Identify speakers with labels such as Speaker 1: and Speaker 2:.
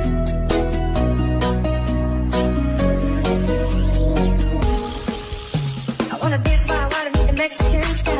Speaker 1: I wanna dip my water beneath the Mexican sky.